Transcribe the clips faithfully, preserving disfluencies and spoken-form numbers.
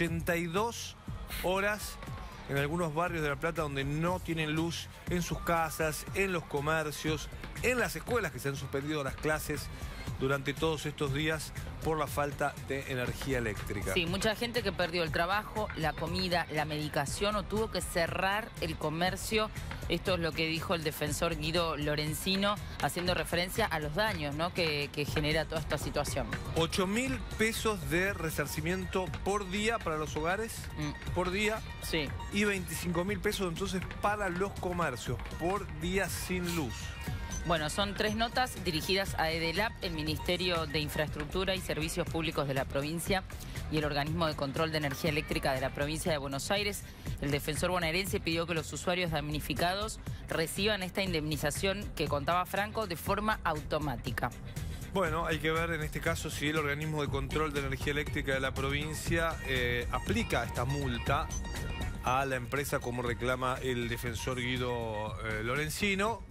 ochenta y dos horas en algunos barrios de La Plata donde no tienen luz, en sus casas, en los comercios, en las escuelas que se han suspendido las clases durante todos estos días por la falta de energía eléctrica. Sí, mucha gente que perdió el trabajo, la comida, la medicación o tuvo que cerrar el comercio. Esto es lo que dijo el defensor Guido Lorenzino, haciendo referencia a los daños, ¿no?, que, que genera toda esta situación. ocho mil pesos de resarcimiento por día para los hogares, mm. por día. Sí. Y veinticinco mil pesos entonces para los comercios por día sin luz. Bueno, son tres notas dirigidas a EDELAP, el Ministerio de Infraestructura y Servicios Públicos de la provincia y el Organismo de Control de Energía Eléctrica de la provincia de Buenos Aires. El defensor bonaerense pidió que los usuarios damnificados reciban esta indemnización que contaba Franco de forma automática. Bueno, hay que ver en este caso si el Organismo de Control de Energía Eléctrica de la provincia eh, aplica esta multa a la empresa como reclama el defensor Guido eh, Lorenzino.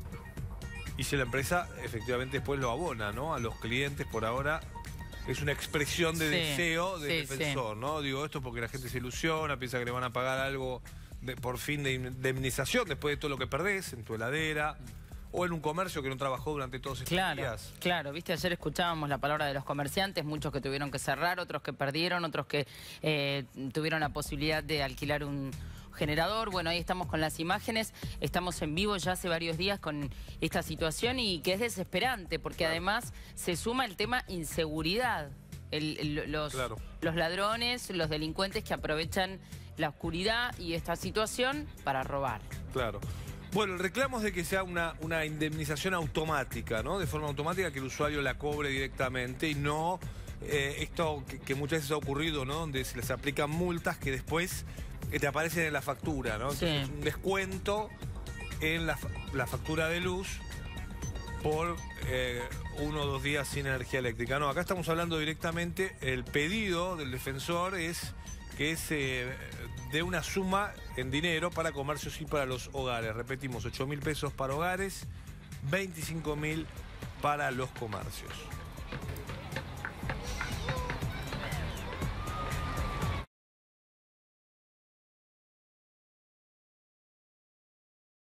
Y si la empresa efectivamente después lo abona, ¿no?, a los clientes. Por ahora es una expresión de sí, deseo del sí, defensor, sí. ¿no? Digo esto porque la gente se ilusiona, piensa que le van a pagar algo de, por fin de indemnización después de todo lo que perdés en tu heladera o en un comercio que no trabajó durante todos estos claro, días. Claro, viste, ayer escuchábamos la palabra de los comerciantes, muchos que tuvieron que cerrar, otros que perdieron, otros que eh, tuvieron la posibilidad de alquilar un generador. Bueno, ahí estamos con las imágenes, estamos en vivo ya hace varios días con esta situación y que es desesperante porque claro. además se suma el tema inseguridad, el, el, los, claro. los ladrones, los delincuentes que aprovechan la oscuridad y esta situación para robar. Claro. Bueno, el reclamo es de que sea una, una indemnización automática, ¿no? De forma automática, que el usuario la cobre directamente y no eh, esto que, que muchas veces ha ocurrido, ¿no?, donde se les aplican multas que después que te aparecen en la factura, ¿no? Entonces, sí. un descuento en la, la factura de luz por eh, uno o dos días sin energía eléctrica. No, acá estamos hablando directamente, el pedido del defensor es que se eh, dé una suma en dinero para comercios y para los hogares. Repetimos, ocho mil pesos para hogares, veinticinco mil para los comercios.